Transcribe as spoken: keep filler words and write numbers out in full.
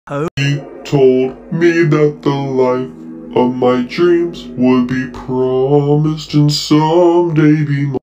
He told me that the life of my dreams would be promised and someday be mine.